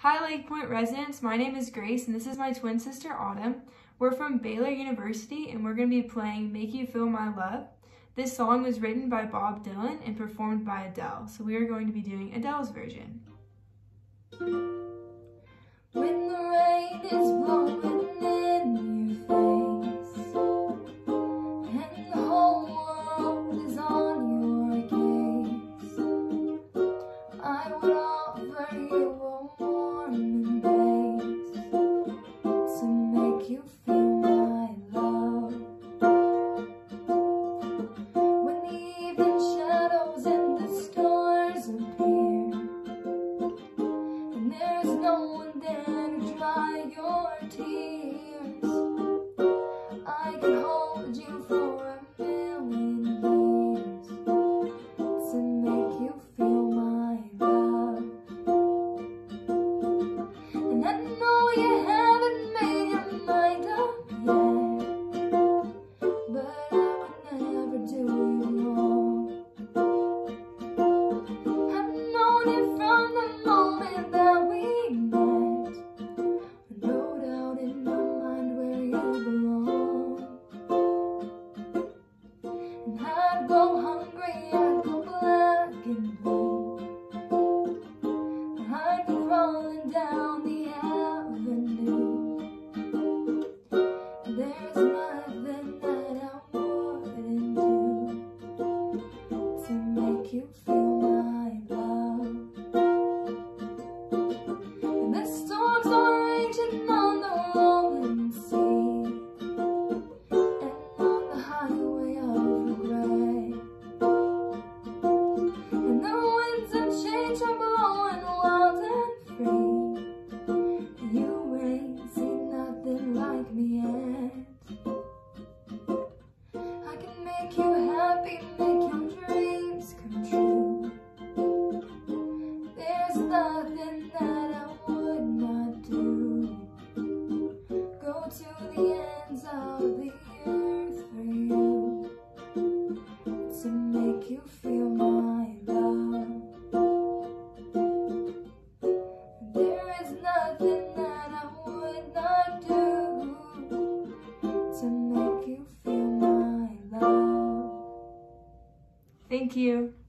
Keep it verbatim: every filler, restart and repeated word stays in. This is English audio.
Hi Lake Point residents, my name is Grace and this is my twin sister Autumn. We're from Baylor University and we're going to be playing Make You Feel My Love. This song was written by Bob Dylan and performed by Adele, so we are going to be doing Adele's version. When the rain is blowing in your face and the whole world is on your case, I would offer you a warm embrace to make you feel my love. When the evening shadows and the stars appear and there's no one there to dry your tears, I can hold you for a million years to make you feel my love. And I know you haven't made your mind up yet, but I would never do you wrong. I've known it from the moment that we met, no doubt in my mind where you belong. And I'd go hungry, I'd go black and blue, I'd be crawling down the avenue. There's nothing that I wouldn't do to make you feel my love. And the storms are raging on the rolling sea and on the highway of regret, and the winds of change are blowing wild and free. You ain't seen nothing like me yet. I can make you happy, make your dreams come true. There's nothing that I would not do. Go to the ends of the earth for you to make you feel my love. There is nothing that I would not do to make you feel my love. Thank you.